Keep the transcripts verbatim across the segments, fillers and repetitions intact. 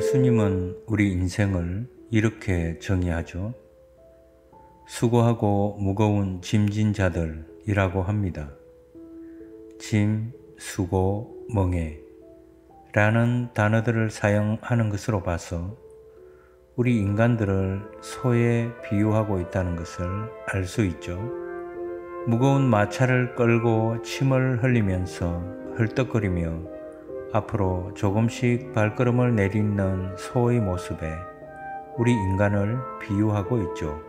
예수님은 우리 인생을 이렇게 정의하죠. 수고하고 무거운 짐진 자들이라고 합니다. 짐, 수고, 멍에 라는 단어들을 사용하는 것으로 봐서 우리 인간들을 소에 비유하고 있다는 것을 알 수 있죠. 무거운 마차를 끌고 침을 흘리면서 헐떡거리며 앞으로 조금씩 발걸음을 내딛는 소의 모습에 우리 인간을 비유하고 있죠.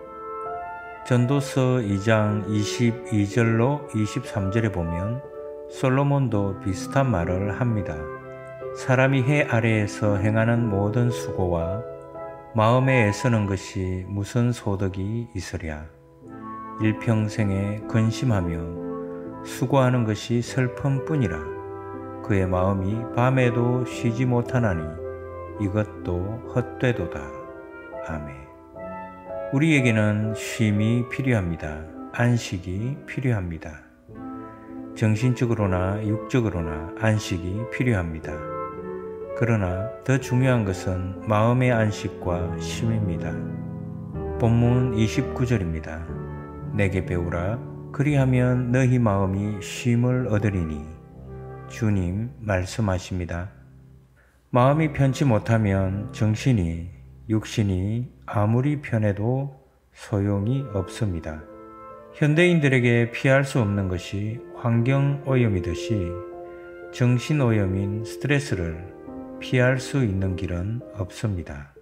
전도서 이 장 이십이 절로 이십삼 절에 보면 솔로몬도 비슷한 말을 합니다. 사람이 해 아래에서 행하는 모든 수고와 마음에 애쓰는 것이 무슨 소득이 있으랴. 일평생에 근심하며 수고하는 것이 슬픔뿐이라. 그의 마음이 밤에도 쉬지 못하나니 이것도 헛되도다. 아멘. 우리에게는 쉼이 필요합니다. 안식이 필요합니다. 정신적으로나 육적으로나 안식이 필요합니다. 그러나 더 중요한 것은 마음의 안식과 쉼입니다. 본문 이십구 절입니다. 내게 배우라. 그리하면 너희 마음이 쉼을 얻으리니. 주님 말씀하십니다. 마음이 편치 못하면 정신이, 육신이 아무리 편해도 소용이 없습니다. 현대인들에게 피할 수 없는 것이 환경오염이듯이 정신오염인 스트레스를 피할 수 있는 길은 없습니다.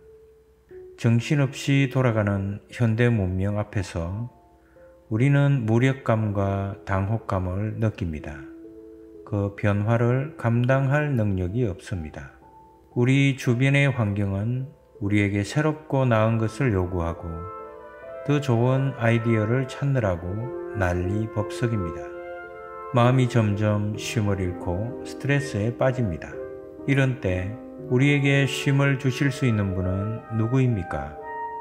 정신없이 돌아가는 현대 문명 앞에서 우리는 무력감과 당혹감을 느낍니다. 그 변화를 감당할 능력이 없습니다. 우리 주변의 환경은 우리에게 새롭고 나은 것을 요구하고 더 좋은 아이디어를 찾느라고 난리법석입니다. 마음이 점점 쉼을 잃고 스트레스에 빠집니다. 이런 때 우리에게 쉼을 주실 수 있는 분은 누구입니까?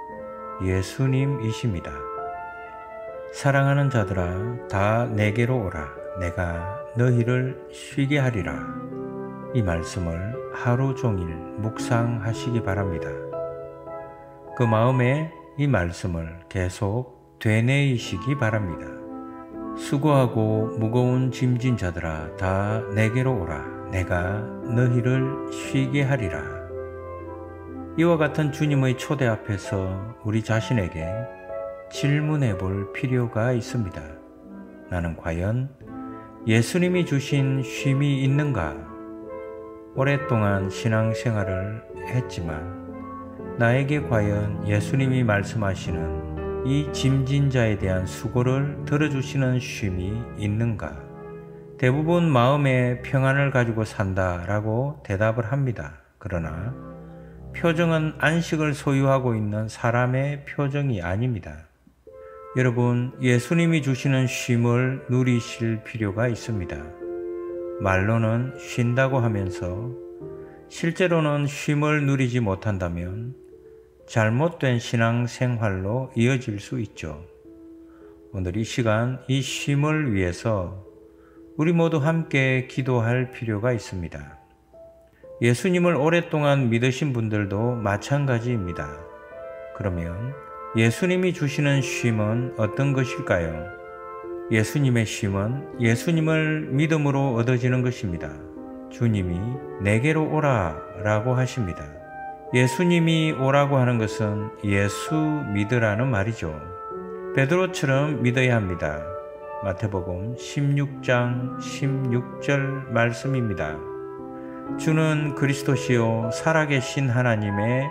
예수님이십니다. 사랑하는 자들아, 다 내게로 오라. 내가 너희를 쉬게 하리라. 이 말씀을 하루 종일 묵상하시기 바랍니다. 그 마음에 이 말씀을 계속 되뇌이시기 바랍니다. 수고하고 무거운 짐진 자들아, 다 내게로 오라. 내가 너희를 쉬게 하리라. 이와 같은 주님의 초대 앞에서 우리 자신에게 질문해 볼 필요가 있습니다. 나는 과연 예수님이 주신 쉼이 있는가? 오랫동안 신앙생활을 했지만 나에게 과연 예수님이 말씀하시는 이 짐진 자에 대한 수고를 들어주시는 쉼이 있는가? 대부분 마음의 평안을 가지고 산다라고 대답을 합니다. 그러나 표정은 안식을 소유하고 있는 사람의 표정이 아닙니다. 여러분, 예수님이 주시는 쉼을 누리실 필요가 있습니다. 말로는 쉰다고 하면서 실제로는 쉼을 누리지 못한다면 잘못된 신앙생활로 이어질 수 있죠. 오늘 이 시간 이 쉼을 위해서 우리 모두 함께 기도할 필요가 있습니다. 예수님을 오랫동안 믿으신 분들도 마찬가지입니다. 그러면 예수님이 주시는 쉼은 어떤 것일까요? 예수님의 쉼은 예수님을 믿음으로 얻어지는 것입니다. 주님이 내게로 오라 라고 하십니다. 예수님이 오라고 하는 것은 예수 믿으라는 말이죠. 베드로처럼 믿어야 합니다. 마태복음 십육 장 십육 절 말씀입니다. 주는 그리스도시요 살아계신 하나님의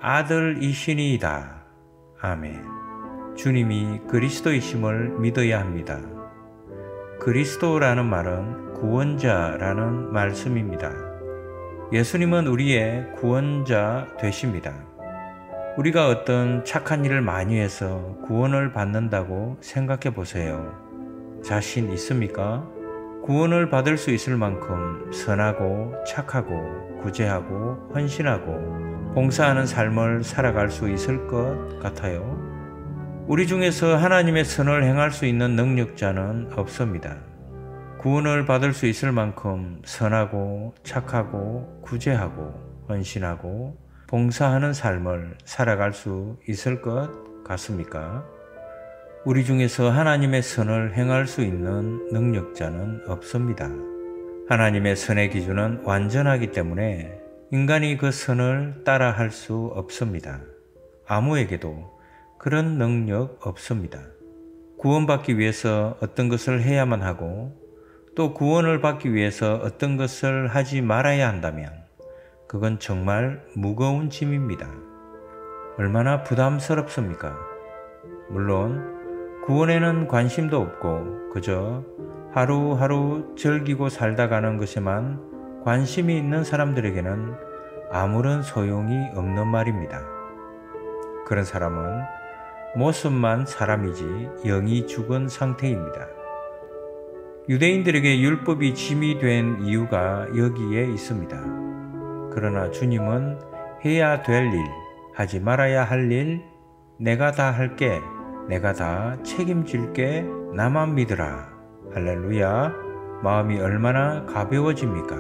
아들이시니이다. 아멘. 주님이 그리스도이심을 믿어야 합니다. 그리스도라는 말은 구원자라는 말씀입니다. 예수님은 우리의 구원자 되십니다. 우리가 어떤 착한 일을 많이 해서 구원을 받는다고 생각해 보세요. 자신 있습니까? 구원을 받을 수 있을 만큼 선하고 착하고 구제하고 헌신하고 봉사하는 삶을 살아갈 수 있을 것 같아요. 우리 중에서 하나님의 선을 행할 수 있는 능력자는 없습니다. 구원을 받을 수 있을 만큼 선하고 착하고 구제하고 헌신하고 봉사하는 삶을 살아갈 수 있을 것 같습니까? 우리 중에서 하나님의 선을 행할 수 있는 능력자는 없습니다. 하나님의 선의 기준은 완전하기 때문에 인간이 그 선을 따라 할 수 없습니다. 아무에게도 그런 능력 없습니다. 구원받기 위해서 어떤 것을 해야만 하고 또 구원을 받기 위해서 어떤 것을 하지 말아야 한다면 그건 정말 무거운 짐입니다. 얼마나 부담스럽습니까? 물론 구원에는 관심도 없고 그저 하루하루 즐기고 살다 가는 것에만 관심이 있는 사람들에게는 아무런 소용이 없는 말입니다. 그런 사람은 모습만 사람이지 영이 죽은 상태입니다. 유대인들에게 율법이 짐이 된 이유가 여기에 있습니다. 그러나 주님은 해야 될 일, 하지 말아야 할 일, 내가 다 할게, 내가 다 책임질게, 나만 믿으라. 할렐루야. 마음이 얼마나 가벼워집니까?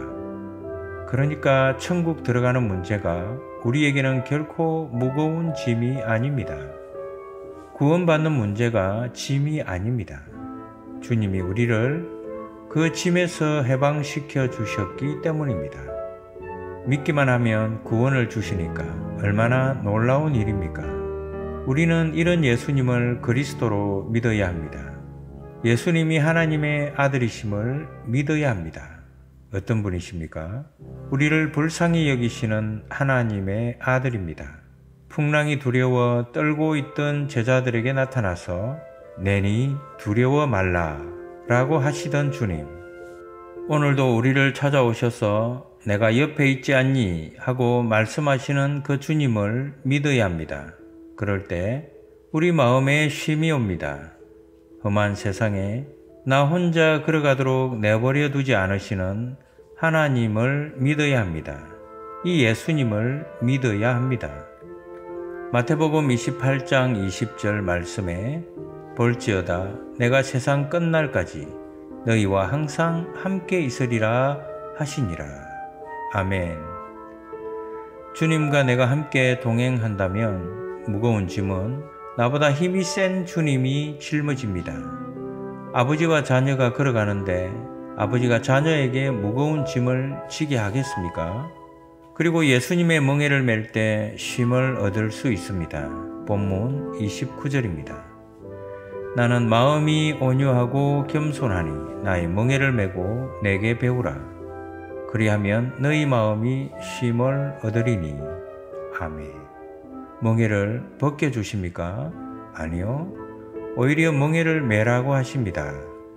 그러니까 천국 들어가는 문제가 우리에게는 결코 무거운 짐이 아닙니다. 구원받는 문제가 짐이 아닙니다. 주님이 우리를 그 짐에서 해방시켜 주셨기 때문입니다. 믿기만 하면 구원을 주시니까 얼마나 놀라운 일입니까? 우리는 이런 예수님을 그리스도로 믿어야 합니다. 예수님이 하나님의 아들이심을 믿어야 합니다. 어떤 분이십니까? 우리를 불쌍히 여기시는 하나님의 아들입니다. 풍랑이 두려워 떨고 있던 제자들에게 나타나서 내니 두려워 말라 라고 하시던 주님, 오늘도 우리를 찾아오셔서 내가 옆에 있지 않니 하고 말씀하시는 그 주님을 믿어야 합니다. 그럴 때 우리 마음에 쉼이 옵니다. 험한 세상에 나 혼자 걸어가도록 내버려 두지 않으시는 하나님을 믿어야 합니다. 이 예수님을 믿어야 합니다. 마태복음 이십팔 장 이십 절 말씀에 볼지어다 내가 세상 끝날까지 너희와 항상 함께 있으리라 하시니라. 아멘. 주님과 내가 함께 동행한다면 무거운 짐은 나보다 힘이 센 주님이 짊어집니다. 아버지와 자녀가 걸어가는데 아버지가 자녀에게 무거운 짐을 지게 하겠습니까? 그리고 예수님의 멍에를 맬 때 쉼을 얻을 수 있습니다. 본문 이십구 절입니다. 나는 마음이 온유하고 겸손하니 나의 멍에를 메고 내게 배우라. 그리하면 너희 마음이 쉼을 얻으리니. 아멘. 멍에를 벗겨주십니까? 아니요. 오히려 멍에를 매라고 하십니다.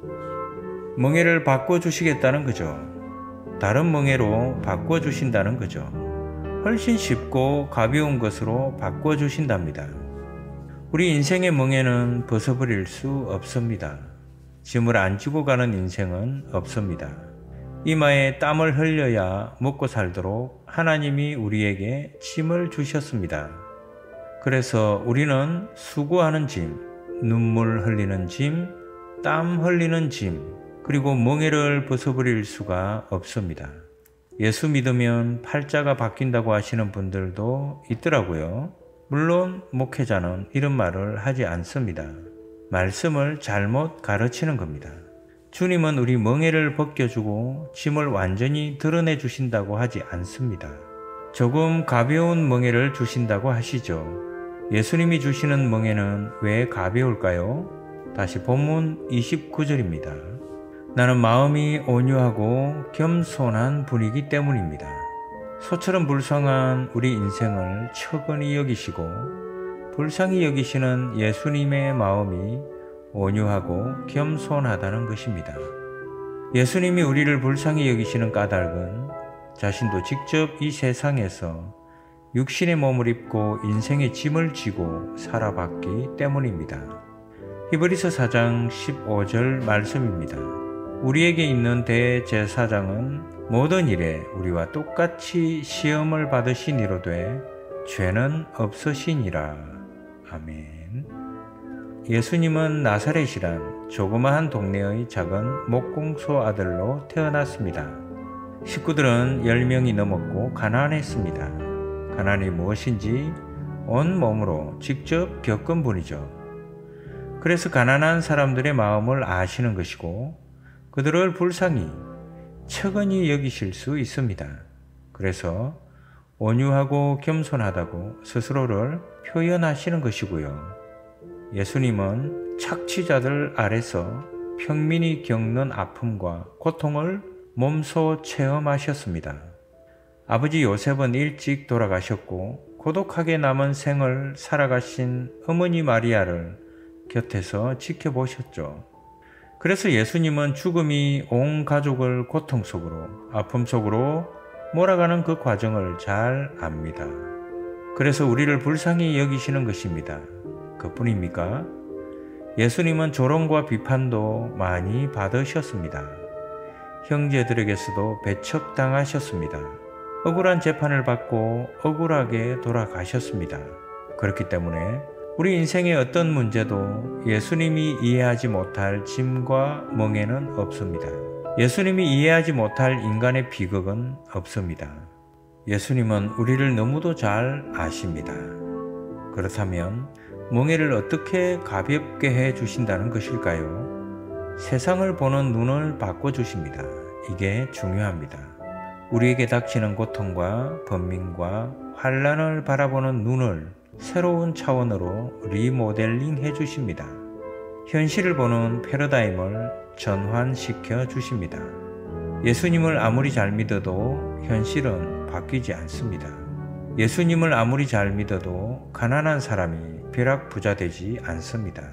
멍에를 바꿔주시겠다는 거죠. 다른 멍에로 바꿔주신다는 거죠. 훨씬 쉽고 가벼운 것으로 바꿔주신답니다. 우리 인생의 멍에는 벗어버릴 수 없습니다. 짐을 안 지고 가는 인생은 없습니다. 이마에 땀을 흘려야 먹고 살도록 하나님이 우리에게 짐을 주셨습니다. 그래서 우리는 수고하는 짐, 눈물 흘리는 짐, 땀 흘리는 짐, 그리고 멍에를 벗어버릴 수가 없습니다. 예수 믿으면 팔자가 바뀐다고 하시는 분들도 있더라고요. 물론 목회자는 이런 말을 하지 않습니다. 말씀을 잘못 가르치는 겁니다. 주님은 우리 멍에를 벗겨주고 짐을 완전히 드러내 주신다고 하지 않습니다. 조금 가벼운 멍에를 주신다고 하시죠. 예수님이 주시는 멍에는 왜 가벼울까요? 다시 본문 이십구 절입니다. 나는 마음이 온유하고 겸손한 분이기 때문입니다. 소처럼 불쌍한 우리 인생을 처근히 여기시고 불쌍히 여기시는 예수님의 마음이 온유하고 겸손하다는 것입니다. 예수님이 우리를 불쌍히 여기시는 까닭은 자신도 직접 이 세상에서 육신의 몸을 입고 인생의 짐을 지고 살아봤기 때문입니다. 히브리서 사 장 십오 절 말씀입니다. 우리에게 있는 대제사장은 모든 일에 우리와 똑같이 시험을 받으시니로되 죄는 없으시니라. 아멘. 예수님은 나사렛이란 조그마한 동네의 작은 목공소 아들로 태어났습니다. 식구들은 열 명이 넘었고 가난했습니다. 가난이 무엇인지 온몸으로 직접 겪은 분이죠. 그래서 가난한 사람들의 마음을 아시는 것이고 그들을 불쌍히 측은히 여기실 수 있습니다. 그래서 온유하고 겸손하다고 스스로를 표현하시는 것이고요. 예수님은 착취자들 아래서 평민이 겪는 아픔과 고통을 몸소 체험하셨습니다. 아버지 요셉은 일찍 돌아가셨고 고독하게 남은 생을 살아가신 어머니 마리아를 곁에서 지켜보셨죠. 그래서 예수님은 죽음이 온 가족을 고통 속으로, 아픔 속으로 몰아가는 그 과정을 잘 압니다. 그래서 우리를 불쌍히 여기시는 것입니다. 그뿐입니까? 예수님은 조롱과 비판도 많이 받으셨습니다. 형제들에게서도 배척당하셨습니다. 억울한 재판을 받고 억울하게 돌아가셨습니다. 그렇기 때문에 우리 인생의 어떤 문제도 예수님이 이해하지 못할 짐과 멍에는 없습니다. 예수님이 이해하지 못할 인간의 비극은 없습니다. 예수님은 우리를 너무도 잘 아십니다. 그렇다면 멍에를 어떻게 가볍게 해 주신다는 것일까요? 세상을 보는 눈을 바꿔주십니다. 이게 중요합니다. 우리에게 닥치는 고통과 번민과 환난을 바라보는 눈을 새로운 차원으로 리모델링 해주십니다. 현실을 보는 패러다임을 전환시켜 주십니다. 예수님을 아무리 잘 믿어도 현실은 바뀌지 않습니다. 예수님을 아무리 잘 믿어도 가난한 사람이 벼락부자 되지 않습니다.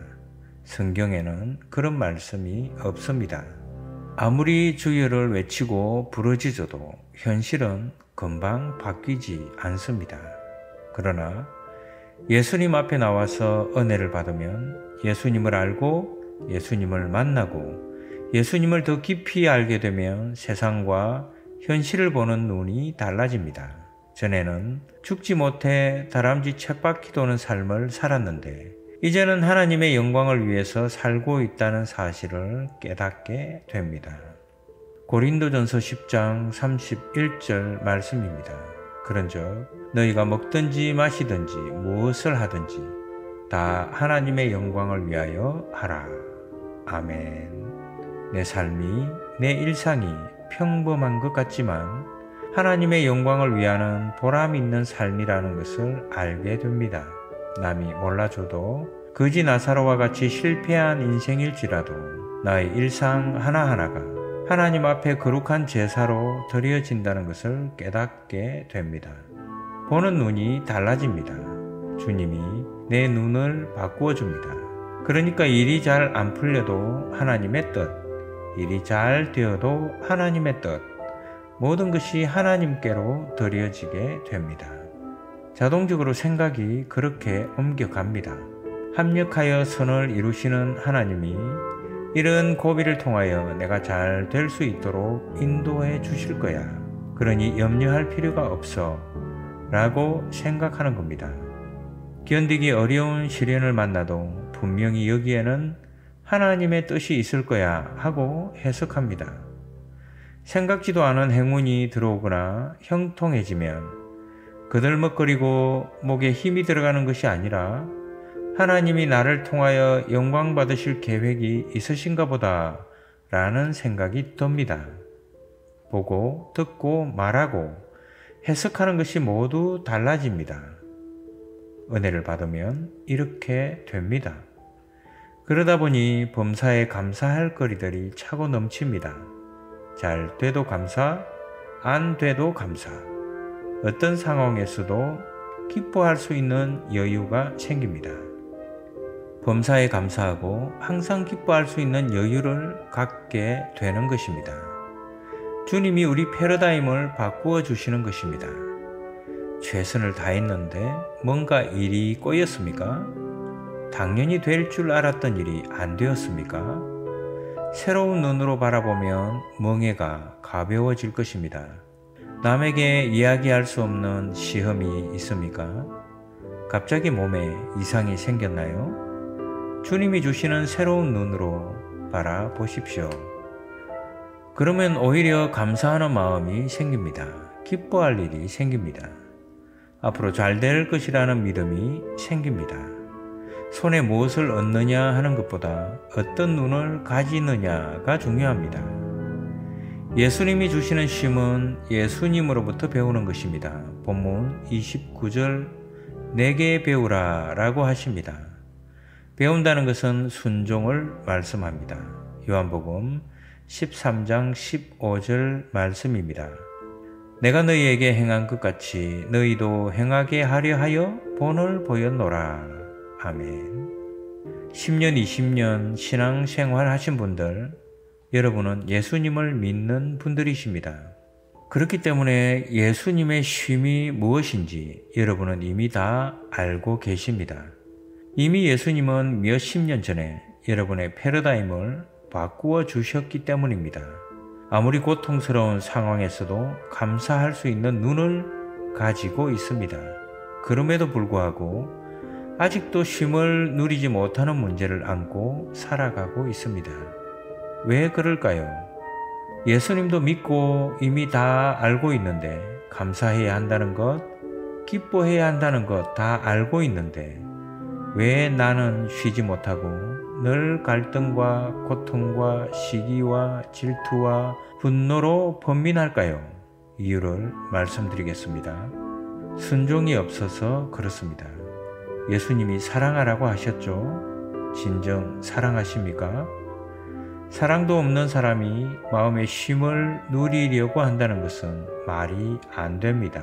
성경에는 그런 말씀이 없습니다. 아무리 주여를 외치고 부르짖어도 현실은 금방 바뀌지 않습니다. 그러나 예수님 앞에 나와서 은혜를 받으면 예수님을 알고 예수님을 만나고 예수님을 더 깊이 알게 되면 세상과 현실을 보는 눈이 달라집니다. 전에는 죽지 못해 다람쥐 쳇바퀴 도는 삶을 살았는데 이제는 하나님의 영광을 위해서 살고 있다는 사실을 깨닫게 됩니다. 고린도전서 십 장 삼십일 절 말씀입니다. 그런즉 너희가 먹든지 마시든지 무엇을 하든지 다 하나님의 영광을 위하여 하라. 아멘. 내 삶이, 내 일상이 평범한 것 같지만 하나님의 영광을 위하는 보람 있는 삶이라는 것을 알게 됩니다. 남이 몰라줘도 거지 나사로와 같이 실패한 인생일지라도 나의 일상 하나하나가 하나님 앞에 거룩한 제사로 드려진다는 것을 깨닫게 됩니다. 보는 눈이 달라집니다. 주님이 내 눈을 바꾸어 줍니다. 그러니까 일이 잘 안 풀려도 하나님의 뜻, 일이 잘 되어도 하나님의 뜻, 모든 것이 하나님께로 드려지게 됩니다. 자동적으로 생각이 그렇게 옮겨갑니다. 합력하여 선을 이루시는 하나님이 이런 고비를 통하여 내가 잘 될 수 있도록 인도해 주실 거야. 그러니 염려할 필요가 없어 라고 생각하는 겁니다. 견디기 어려운 시련을 만나도 분명히 여기에는 하나님의 뜻이 있을 거야 하고 해석합니다. 생각지도 않은 행운이 들어오거나 형통해지면 그들먹거리고 목에 힘이 들어가는 것이 아니라 하나님이 나를 통하여 영광 받으실 계획이 있으신가 보다 라는 생각이 듭니다. 보고 듣고 말하고 해석하는 것이 모두 달라집니다. 은혜를 받으면 이렇게 됩니다. 그러다 보니 범사에 감사할 거리들이 차고 넘칩니다. 잘 돼도 감사, 안 돼도 감사. 어떤 상황에서도 기뻐할 수 있는 여유가 생깁니다. 범사에 감사하고 항상 기뻐할 수 있는 여유를 갖게 되는 것입니다. 주님이 우리 패러다임을 바꾸어 주시는 것입니다. 최선을 다했는데 뭔가 일이 꼬였습니까? 당연히 될 줄 알았던 일이 안 되었습니까? 새로운 눈으로 바라보면 멍에가 가벼워질 것입니다. 남에게 이야기할 수 없는 시험이 있습니까? 갑자기 몸에 이상이 생겼나요? 주님이 주시는 새로운 눈으로 바라보십시오. 그러면 오히려 감사하는 마음이 생깁니다. 기뻐할 일이 생깁니다. 앞으로 잘 될 것이라는 믿음이 생깁니다. 손에 무엇을 얻느냐 하는 것보다 어떤 눈을 가지느냐가 중요합니다. 예수님이 주시는 쉼은 예수님으로부터 배우는 것입니다. 본문 이십구 절 내게 배우라 라고 하십니다. 배운다는 것은 순종을 말씀합니다. 요한복음 십삼 장 십오 절 말씀입니다. 내가 너희에게 행한 것 같이 너희도 행하게 하려 하여 본을 보였노라. 아멘. 십 년, 이십 년 신앙생활 하신 분들, 여러분은 예수님을 믿는 분들이십니다. 그렇기 때문에 예수님의 쉼이 무엇인지 여러분은 이미 다 알고 계십니다. 이미 예수님은 몇십 년 전에 여러분의 패러다임을 바꾸어 주셨기 때문입니다. 아무리 고통스러운 상황에서도 감사할 수 있는 눈을 가지고 있습니다. 그럼에도 불구하고 아직도 쉼을 누리지 못하는 문제를 안고 살아가고 있습니다. 왜 그럴까요? 예수님도 믿고 이미 다 알고 있는데, 감사해야 한다는 것, 기뻐해야 한다는 것 다 알고 있는데 왜 나는 쉬지 못하고 늘 갈등과 고통과 시기와 질투와 분노로 번민할까요? 이유를 말씀드리겠습니다. 순종이 없어서 그렇습니다. 예수님이 사랑하라고 하셨죠? 진정 사랑하십니까? 사랑도 없는 사람이 마음의 쉼을 누리려고 한다는 것은 말이 안 됩니다.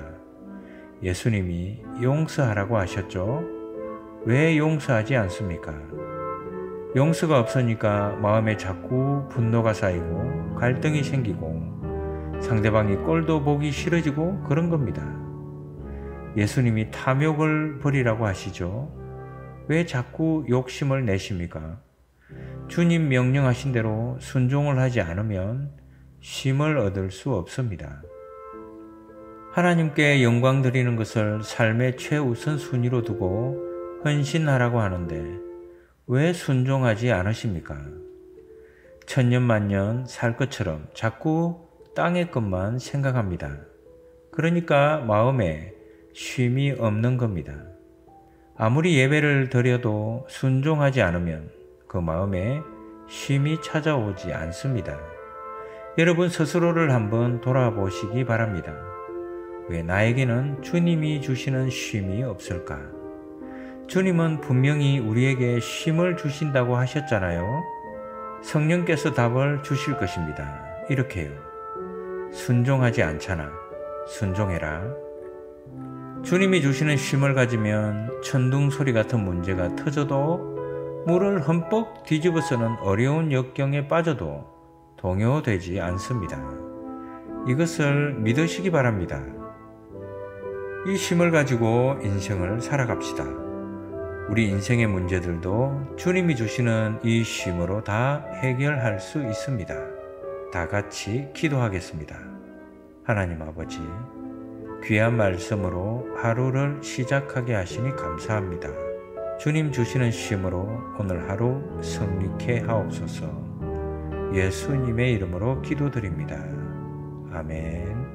예수님이 용서하라고 하셨죠? 왜 용서하지 않습니까? 용서가 없으니까 마음에 자꾸 분노가 쌓이고 갈등이 생기고 상대방이 꼴도 보기 싫어지고 그런 겁니다. 예수님이 탐욕을 버리라고 하시죠? 왜 자꾸 욕심을 내십니까? 주님 명령하신 대로 순종을 하지 않으면 쉼을 얻을 수 없습니다. 하나님께 영광 드리는 것을 삶의 최우선 순위로 두고 헌신하라고 하는데 왜 순종하지 않으십니까? 천년만년 살 것처럼 자꾸 땅의 것만 생각합니다. 그러니까 마음에 쉼이 없는 겁니다. 아무리 예배를 드려도 순종하지 않으면 그 마음에 쉼이 찾아오지 않습니다. 여러분 스스로를 한번 돌아보시기 바랍니다. 왜 나에게는 주님이 주시는 쉼이 없을까? 주님은 분명히 우리에게 쉼을 주신다고 하셨잖아요. 성령께서 답을 주실 것입니다. 이렇게요. 순종하지 않잖아. 순종해라. 주님이 주시는 쉼을 가지면 천둥 소리 같은 문제가 터져도 물을 흠뻑 뒤집어쓰는 어려운 역경에 빠져도 동요되지 않습니다. 이것을 믿으시기 바랍니다. 이 쉼을 가지고 인생을 살아갑시다. 우리 인생의 문제들도 주님이 주시는 이 쉼으로 다 해결할 수 있습니다. 다 같이 기도하겠습니다. 하나님 아버지, 귀한 말씀으로 하루를 시작하게 하시니 감사합니다. 주님 주시는 쉼으로 오늘 하루 승리케 하옵소서. 예수님의 이름으로 기도드립니다. 아멘.